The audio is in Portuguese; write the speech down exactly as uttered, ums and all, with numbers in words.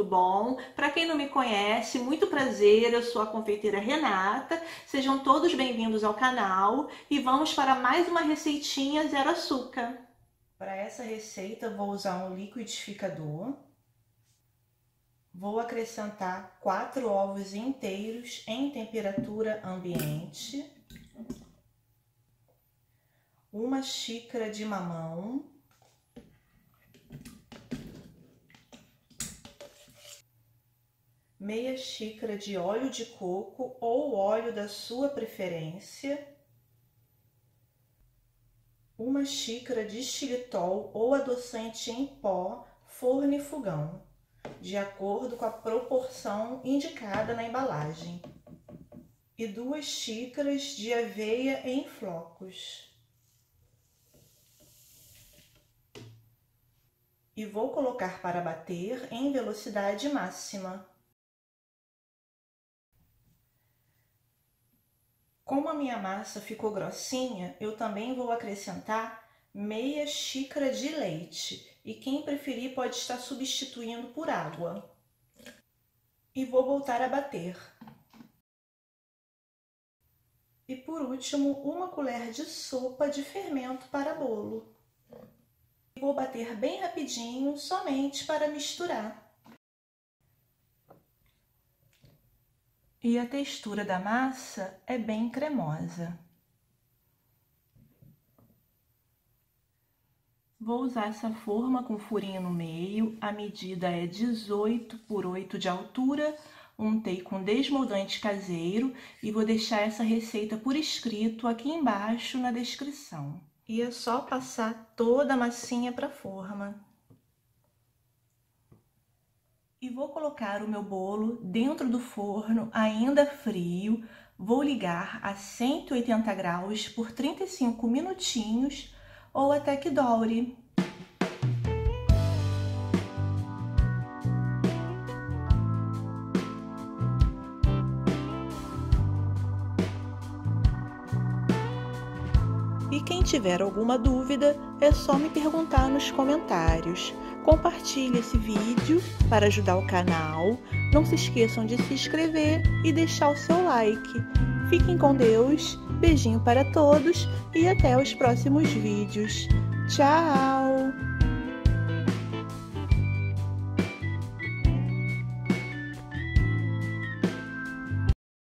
tudo bom? Para quem não me conhece, muito prazer, eu sou a confeiteira Renata. Sejam todos bem-vindos ao canal e vamos para mais uma receitinha zero açúcar. Para essa receita vou usar um liquidificador. Vou acrescentar quatro ovos inteiros em temperatura ambiente, uma xícara de mamão, meia xícara de óleo de coco ou óleo da sua preferência, uma xícara de xilitol ou adoçante em pó, forno e fogão, de acordo com a proporção indicada na embalagem, e duas xícaras de aveia em flocos. E vou colocar para bater em velocidade máxima. Como a minha massa ficou grossinha, eu também vou acrescentar meia xícara de leite. E quem preferir pode estar substituindo por água. E vou voltar a bater. E por último, uma colher de sopa de fermento para bolo. E vou bater bem rapidinho, somente para misturar. E a textura da massa é bem cremosa. Vou usar essa forma com furinho no meio, a medida é dezoito por oito de altura, untei com desmoldante caseiro e vou deixar essa receita por escrito aqui embaixo na descrição. E é só passar toda a massinha para a forma. E vou colocar o meu bolo dentro do forno ainda frio, vou ligar a cento e oitenta graus por trinta e cinco minutinhos ou até que doure. E quem tiver alguma dúvida, é só me perguntar nos comentários. Compartilhe esse vídeo para ajudar o canal. Não se esqueçam de se inscrever e deixar o seu like. Fiquem com Deus, beijinho para todos e até os próximos vídeos. Tchau!